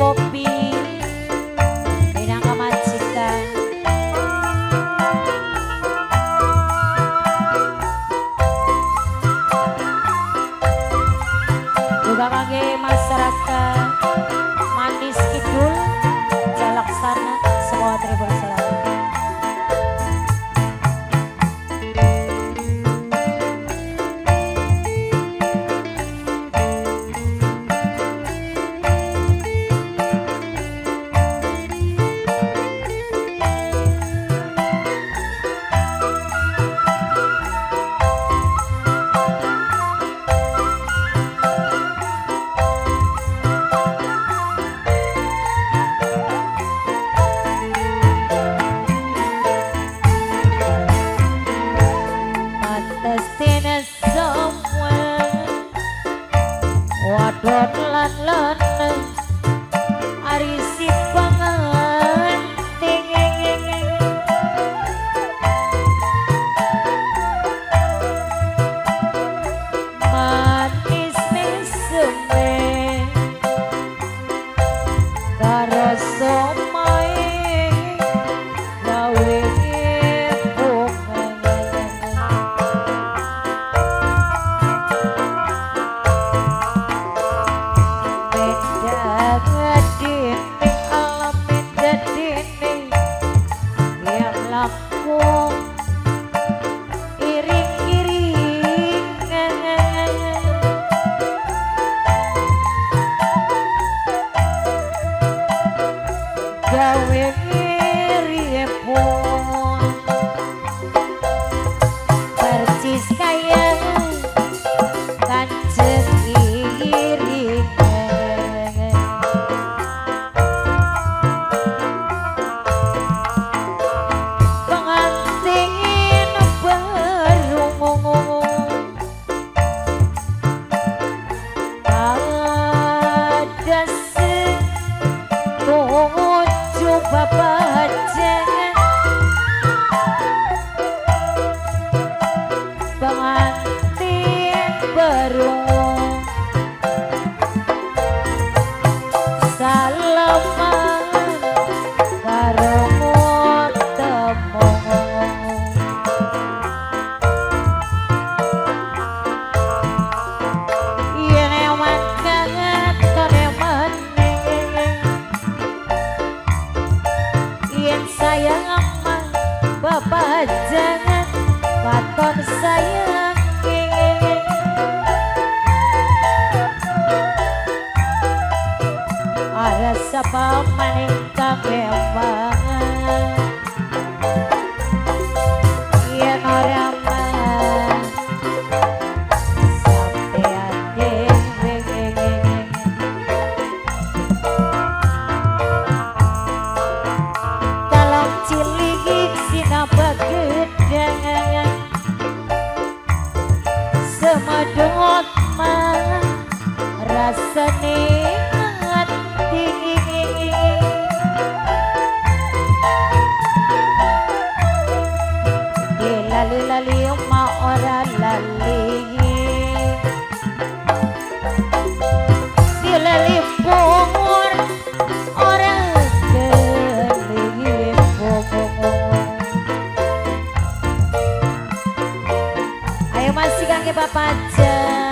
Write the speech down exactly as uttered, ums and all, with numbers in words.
Popi minangka majikan. Juga kangge masyarakat Manis Kidul Jalaksana semua tribun selalu. Wadon lan lan arisi panganting manis neseme karo somai gawe gawe ngiripun percis kaya kanjeng iring pengantin berungung ada setunggu Bapak jangan pengantin baru salaman karo temu yen ewan kangen kaneman sayang aman Bapak jangan katon sayang ada siapa maning kamewangan yen ora man sampean dhewe cilik sinapa gedang semedot mah rasane hati dilali-lali ma ora lali dilali pungur ora ayo masih kangge Bapak aja.